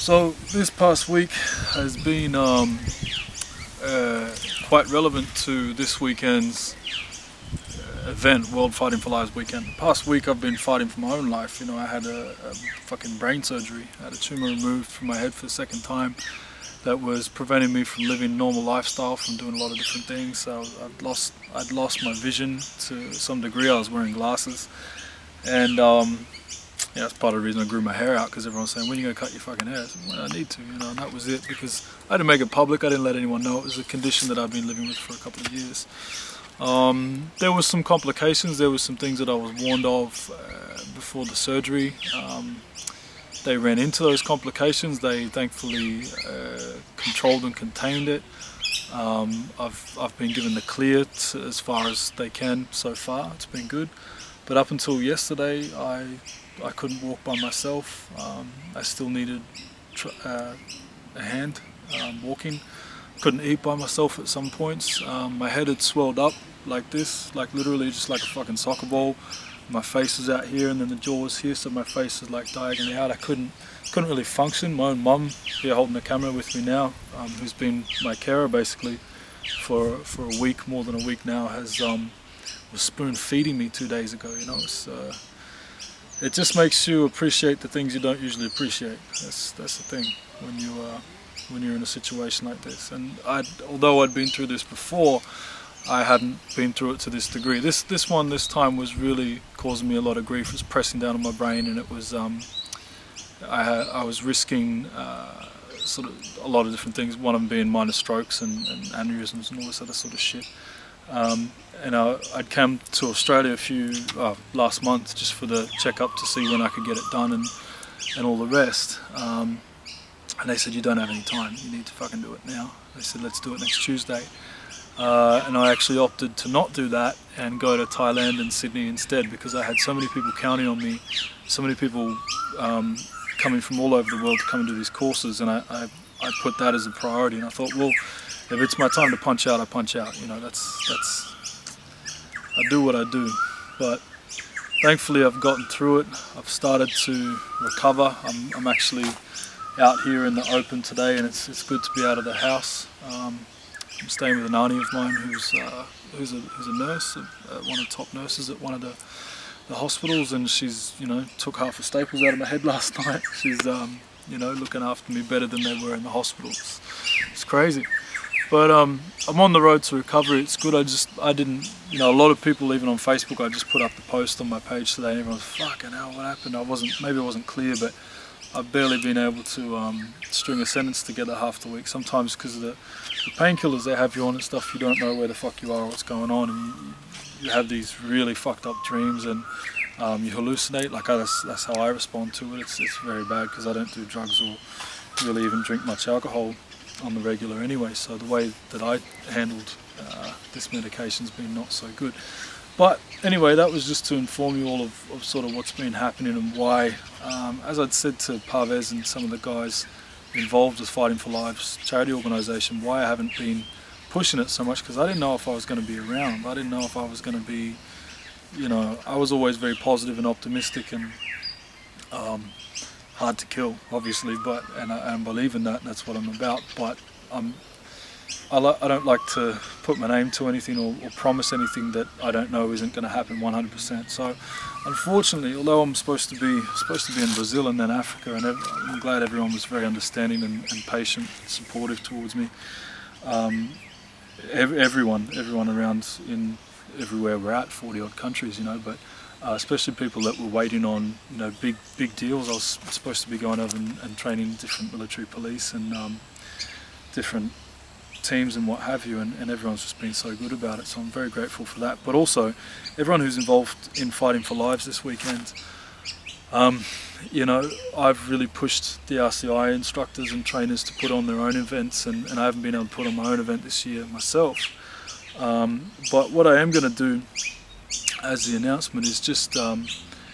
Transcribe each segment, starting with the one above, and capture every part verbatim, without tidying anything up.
So this past week has been um, uh, quite relevant to this weekend's uh, event, World Fighting for Lives weekend. The past week I've been fighting for my own life. You know, I had a, a fucking brain surgery. I had a tumor removed from my head for the second time that was preventing me from living a normal lifestyle, from doing a lot of different things. So I'd lost, I'd lost my vision to some degree. I was wearing glasses, and um, yeah, that's part of the reason I grew my hair out, because everyone's saying, when are you going to cut your fucking hair? I said, well, I need to, you know, and that was it, because I didn't make it public, I didn't let anyone know. It was a condition that I've been living with for a couple of years. Um, there was some complications, there was some things that I was warned of uh, before the surgery. Um, they ran into those complications, they thankfully uh, controlled and contained it. Um, I've, I've been given the clear to, as far as they can so far, it's been good. But up until yesterday, I I couldn't walk by myself. Um, I still needed tr uh, a hand um, walking. Couldn't eat by myself at some points. Um, my head had swelled up like this, like literally just like a fucking soccer ball. My face was out here and then the jaw was here, so my face was like diagonally out. I couldn't couldn't really function. My own mum here holding the camera with me now, um, who's been my carer basically for for a week, more than a week now, has um, was spoon feeding me two days ago. You know, it's, uh, it just makes you appreciate the things you don't usually appreciate. That's that's the thing when you uh, when you're in a situation like this. And I'd, although I'd been through this before, I hadn't been through it to this degree. This this one this time was really causing me a lot of grief. It was pressing down on my brain, and it was um, I had, I was risking uh, sort of a lot of different things. One of them being minor strokes and, and aneurysms and all this other sort of shit. Um, and I, I'd come to Australia a few uh, last month just for the checkup to see when I could get it done and and all the rest. Um, and they said, you don't have any time. You need to fucking do it now. They said, let's do it next Tuesday. Uh, and I actually opted to not do that and go to Thailand and Sydney instead, because I had so many people counting on me, so many people um, coming from all over the world to come and do these courses, and I, I, I put that as a priority. And I thought, well, if it's my time to punch out, I punch out. You know, that's that's I do what I do. But thankfully, I've gotten through it. I've started to recover. I'm, I'm actually out here in the open today, and it's it's good to be out of the house. Um, I'm staying with an auntie of mine who's uh, who's a who's a nurse, uh, one of the top nurses at one of the the hospitals, and she's you know took half the staples out of my head last night. She's um, you know looking after me better than they were in the hospitals. It's crazy. But um, I'm on the road to recovery. It's good. I just, I didn't, you know, a lot of people, even on Facebook, I just put up the post on my page today, and everyone's, fucking hell, what happened? I wasn't, maybe I wasn't clear, but I've barely been able to um, string a sentence together half the week. Sometimes because of the, the painkillers they have you on and stuff, you don't know where the fuck you are or what's going on, and you, you have these really fucked up dreams, and um, you hallucinate. Like I, that's, that's how I respond to it. It's, it's very bad because I don't do drugs or really even drink much alcohol on the regular anyway, so the way that I handled uh, this medication's been not so good. But anyway, that was just to inform you all of, of sort of what's been happening and why, um, as I'd said to Parvez and some of the guys involved with Fighting for Lives charity organisation, why I haven't been pushing it so much, because I didn't know if I was going to be around. I didn't know if I was going to be, you know, I was always very positive and optimistic and um, hard to kill, obviously, but and I, I believe in that, and that's what I'm about. But um, I, I don't like to put my name to anything or, or promise anything that I don't know isn't going to happen one hundred percent. So, unfortunately, although I'm supposed to be supposed to be in Brazil and then Africa, and I'm glad everyone was very understanding and, and patient, and supportive towards me. Um, ev everyone, everyone around in everywhere we're at, forty odd countries, you know, but. Uh, especially people that were waiting on, you know, big big deals. I was supposed to be going over and, and training different military police and um, different teams and what have you, and, and everyone's just been so good about it. So I'm very grateful for that. But also, everyone who's involved in Fighting for Lives this weekend. Um, you know, I've really pushed the R C I instructors and trainers to put on their own events, and, and I haven't been able to put on my own event this year myself. Um, but what I am going to do as the announcement is just um,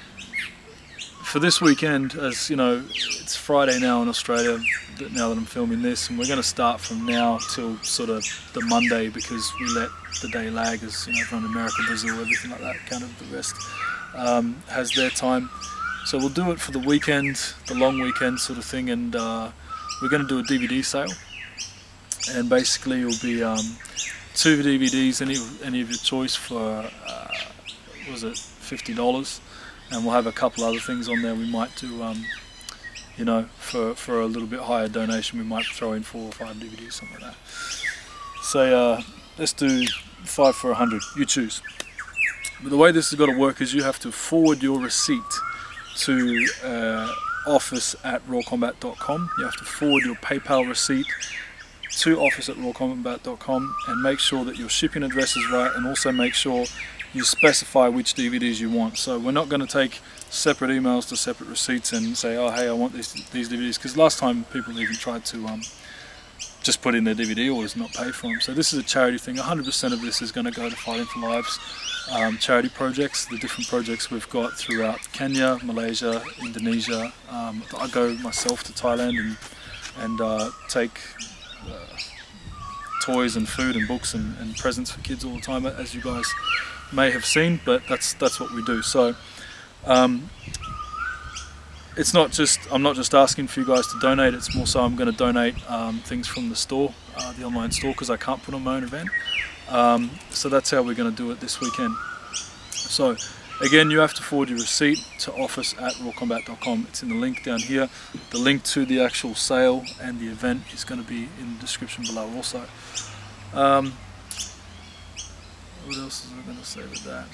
for this weekend, as you know, it's Friday now in Australia, now that I'm filming this, and we're going to start from now till sort of the Monday, because we let the day lag, as you know, everyone in America, Brazil, everything like that, kind of the rest um, has their time. So we'll do it for the weekend, the long weekend sort of thing, and uh, we're going to do a D V D sale. And basically it'll be um, two D V Ds, any, any of your choice for, uh, what was it, fifty dollars. And we'll have a couple other things on there. We might do, um, you know, for, for a little bit higher donation, we might throw in four or five D V Ds, something like that. So uh, let's do five for a hundred, you choose. But the way this has got to work is you have to forward your receipt to uh, office at raw combat dot com. You have to forward your PayPal receipt to office at raw combat dot com and make sure that your shipping address is right, and also make sure you specify which D V Ds you want. So we're not going to take separate emails to separate receipts and say, oh hey, I want these, these D V Ds, because last time people even tried to um, just put in their D V D orders and not pay for them. So this is a charity thing. one hundred percent of this is going to go to Fighting for Lives um, charity projects, the different projects we've got throughout Kenya, Malaysia, Indonesia. Um, I go myself to Thailand and, and uh, take uh, toys and food and books and, and presents for kids all the time, as you guys may have seen, but that's that's what we do. So um, it's not just, I'm not just asking for you guys to donate, it's more so I'm going to donate um, things from the store, uh, the online store, because I can't put on my own event. Um, so that's how we're going to do it this weekend. So again, you have to forward your receipt to office at raw combat dot com. It's in the link down here. The link to the actual sale and the event is going to be in the description below also. Um, what else is I going to say with that?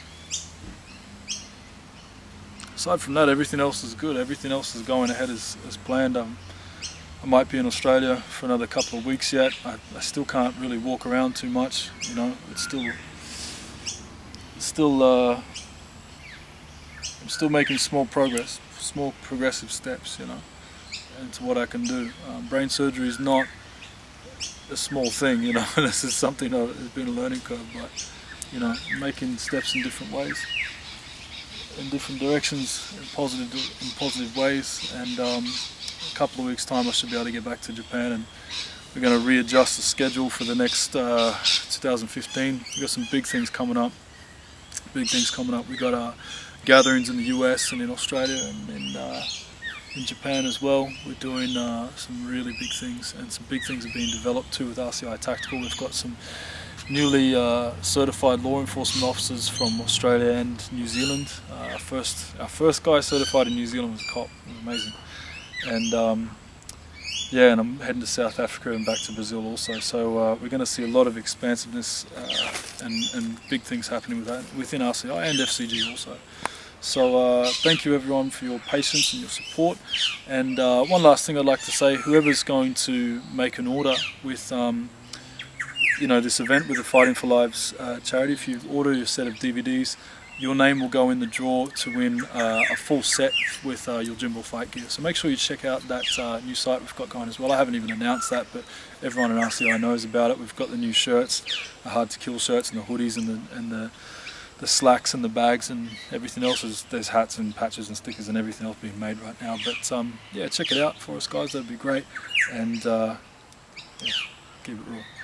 Aside from that, everything else is good. Everything else is going ahead as, as planned. Um, I might be in Australia for another couple of weeks yet. I, I still can't really walk around too much, you know. It's still, it's still, uh, I'm still making small progress, small progressive steps, you know, into what I can do. Um, brain surgery is not a small thing, you know. This is something that has been a learning curve, but you know, making steps in different ways, in different directions, in positive, in positive ways. And um, a couple of weeks' time, I should be able to get back to Japan, and we're going to readjust the schedule for the next uh, two thousand fifteen. We've got some big things coming up. Big things coming up. We got uh, gatherings in the U S and in Australia and in, uh, in Japan as well. We're doing uh, some really big things, and some big things are being developed too with R C I Tactical. We've got some newly uh, certified law enforcement officers from Australia and New Zealand. Uh, our first, our first guy certified in New Zealand was a cop. It was amazing. And um, yeah, and I'm heading to South Africa and back to Brazil also. So uh, we're going to see a lot of expansiveness uh, and, and big things happening with that, within R C I and F C G also. So uh, thank you everyone for your patience and your support. And uh, one last thing I'd like to say: whoever's going to make an order with um, you know, this event with the Fighting for Lives uh, charity, if you order your set of D V Ds, your name will go in the draw to win uh, a full set with uh, Yojimbo fight gear. So make sure you check out that uh, new site we've got going as well. I haven't even announced that, but everyone in R C I knows about it. We've got the new shirts, the hard to kill shirts, and the hoodies, and the and the, the slacks and the bags and everything else. Is, there's hats and patches and stickers and everything else being made right now. But um, yeah, check it out for us guys. That'd be great. And uh, yeah, keep it raw.